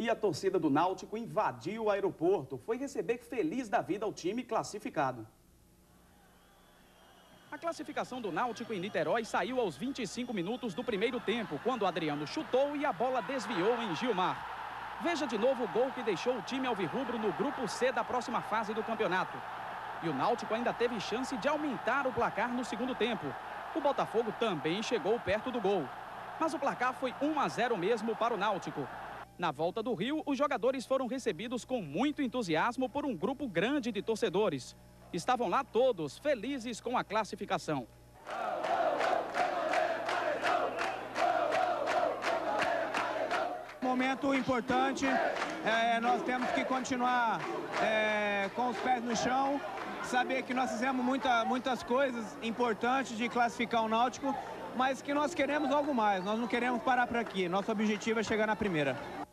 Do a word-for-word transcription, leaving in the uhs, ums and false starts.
E a torcida do Náutico invadiu o aeroporto. Foi receber feliz da vida o time classificado. A classificação do Náutico em Niterói saiu aos vinte e cinco minutos do primeiro tempo, quando Adriano chutou e a bola desviou em Gilmar. Veja de novo o gol que deixou o time alvirrubro no grupo C da próxima fase do campeonato. E o Náutico ainda teve chance de aumentar o placar no segundo tempo. O Botafogo também chegou perto do gol. Mas o placar foi um a zero mesmo para o Náutico. Na volta do Rio, os jogadores foram recebidos com muito entusiasmo por um grupo grande de torcedores. Estavam lá todos felizes com a classificação. Momento importante, é, nós temos que continuar é, com os pés no chão, saber que nós fizemos muita, muitas coisas importantes de classificar o Náutico, mas que nós queremos algo mais, nós não queremos parar por aqui, nosso objetivo é chegar na primeira.